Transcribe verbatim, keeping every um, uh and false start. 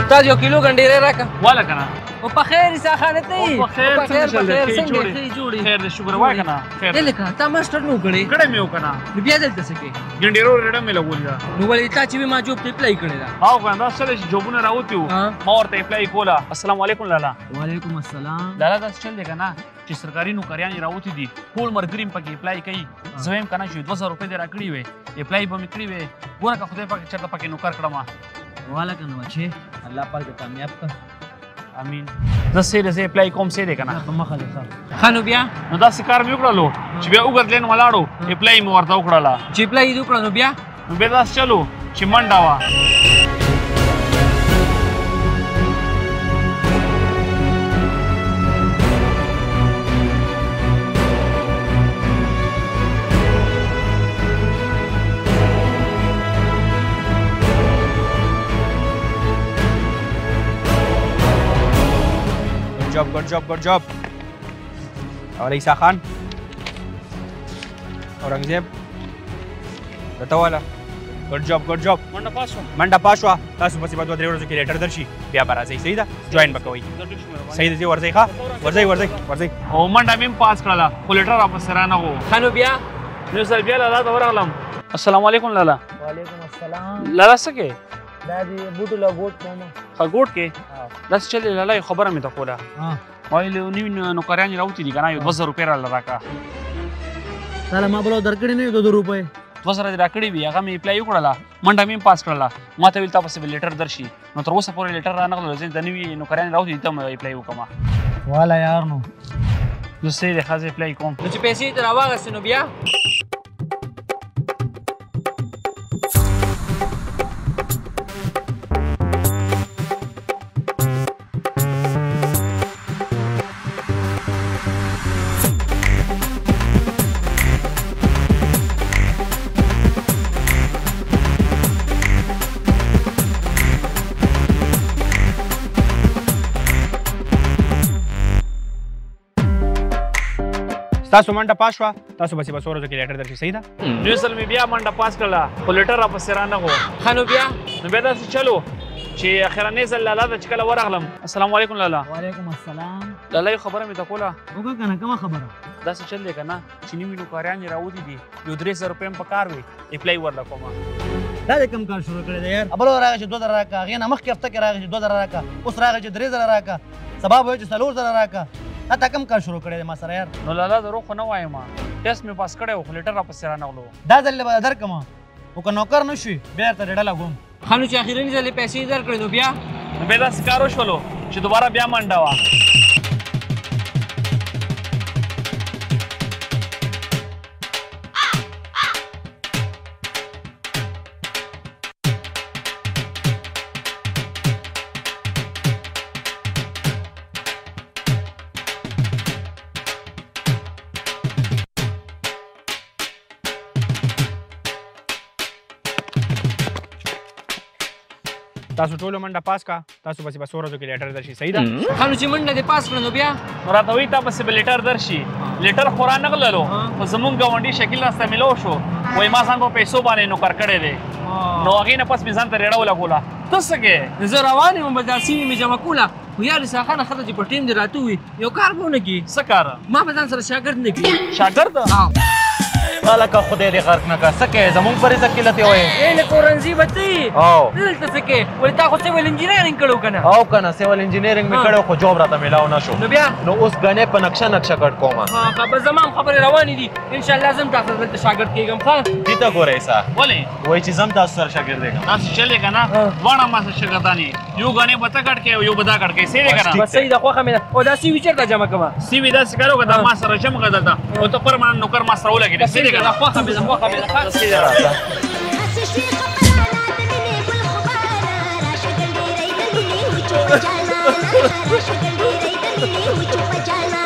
استاد یو کیلو ګنډېرې راکړه. واله که نه او په خیر عیسی خانه ته یې. په خیر په خیر څنګه په خیر ښې څنګه جوړې ښې جوړې. خیر دی شکر وایه که نه خیر ای لکه تا ماسټر نو کړی کړی مې و که نه نو بیا دلته څه کوې؟ ګنډېرو رېډه مې لګولې ده. نو ولې تا چې وي ما جوب ته اپلای کړې ده. او که نه دا څه دی چې جوبونه راوتي وو ما ورته اپلای کوله. السلام علیکم لالا. وعلیکم السلام. لالا داسې چل دی که نه چې سرکاري نوکریان یې راوتي دي ټول ملګري مې پکې اپلای کوي. زه وایم که نه چې دوه زره روپۍ دې راکړي وې اپلای به مې کړي وې ګوره که خدای پاک چېرته پکې نوکر کړمه. واله که نه بچې الله پاک دې کامیاب کړه. امین. زه سې دی زه اپلای کوم سې دی که نه په مخه دې ښه. ښه نو بیا نو داسې کار مې وکړلو چې بیا اوږد لین ولاړو اپلای مې ورته وکړله. چې اپلای دې وکړه نو بیا نو بیا داسې چلو چې منډه وه. job, good job, good job. اور عیسی خان اورنګزیب دته والا ګډ جاب ګډ جاب منډه پاس شوه منډه پاس شوه. تاسو پسې به دوه درې ورځو کې لیټر درشي بیا به راځئ. صحیح ده جوین به کوئ. صحیح ده ځئ ورځئ ښه ورځئ ورځئ ورځئ. او منډه مې هم پاس کړله خو لیټر راپسې رانغو. ښه نو بیا نو سر بیا لالا ته ورغلم. السلام علیکم لالا. وعلیکم السلام. لالا څه کې دا دې بوټو له ګوټ کوم. ښه ګوټ کې داسې چل دی لالا یو خبره مې ته کوله. وایي نوي نوکریان یې راوتي دي که نه یو دوه زره روپۍ راله راکړه. تاله ما بله درکړې نه وي دوه زره روپۍ. دوه زره دې راکړې وي هغه مې اپلای وکړله منډه مې هم پاس کړله. ما ته ویل تا پسې به لیټر درشي نو تر اوسه پورې لیټر رانغلل. زه د نوي نوکریان راوتي دي ته مې اپلای وکړمه. واله یار نو زه صحیح دی ښه زه اپلای کوم. نو چې پیسې یې ترې راواغستې نو بیا تاسو منډه پاس شوه تاسو بسې به څو ورځو کې لیټر درشي. صحیح ده نوي ځل مې بیا منډه پاس کړله خو لیټر راپسې رانغو. ښه نو بیا نو بیا داسې چلو چې اخرنی ځل لالا ته چې کله ورغلم. السلام علیکم لالا. وعلیکم السلام. لالا یو خبره مې ته کوله. وکړه که نه کومه خبره؟ داسې چل دی که نه چې نوي نوکریان یې راوتي دي یو درې زره روپۍ هم په کار وي اپلای ورله کومه. دا دې کوم کار شروع کړی دی یار؟ بل راغی چې دوه زره راکړه هغې نه مخکې هفته کې راغی چې دوه زره راکړه اوس راغی چې درې زره راکړه سبا به وایي چې څلور زره راکړه. دا تا کوم کار شروع کړی دی ما سره یار؟ نو لالا دروغ خو نه وایم ټیسټ مې پاس کړی و خو لیټر راپسې رانغلو. دا ځل به درکړم خو که نوکر نه شوي بیا درته ډډه لګوم. ښه نو چې اخرني ځل یې پیسې درکړې نو بیا نو بیا داسې کار وشولو چې دوباره بیا منډه وه. تاسو ټولو منډه پاس کا تاسو بسې به څو ورځو کې لیټر درشي. صحیح ده ښه نو چې منډه دې پاس کړه نو بیا نو راته وایي تا پسې به لیټر درشي. لیټر خو رانغللو خو زمونږ ګاونډي شکیل راسته میلو شو وایي ما ځان په پیسو باندې نوکر کړی دی نو هغې نه پس مې ځان ته ریړه ولګوله. ته څه کوې؟ زه روان یم بس دا سیمې مې جمع کوله خو یار عیسی خانه ښه ده چې په ټیم دې راته ووي یو کار به ونه کړي. څه کار؟ ما به ځان سره شاګرد نه کړي. شاګرد؟ هلکه خدای دې غرق نه کړه څه کوې زمونږ پر عزت کې لتې وایې. ای لکه اورنګزي به ته یې او دلته څه کوې؟ ولې تا خو سیول انجینرینګ کړی و که نه؟ او که نه سیول انجینرینګ مې کړی خو جوب راته میلاو نه شو. نو بیا نو اوس ګنې په نقشه نقشه کټ کومه. ښه بس زما هم خبرې روانې دي انشاءالله زه هم تاسو سره دلته شاګرد کېږم. ښه دې ته ګوره عیسی ولې وایي چې زه هم تاسو سره شاګرد یم. داسې چل دی که نه دواړه ما سره شاګردان یې یو ګنې به ته کټ کوې او یو به دا کټ کوې. صحیح دی که نه؟ بس صحیح ده خوښه مې ده. او دا سی وي چېرته جمع کومه؟ سی وي داسې کار وکړه دا ما سره جمع کړه دلته او ته پرماننټ نوکر ما سره ولګېدې. صحیح دی که نه؟ خوښه مې ده خوښه مې ده. صحیح دی راځه. Raja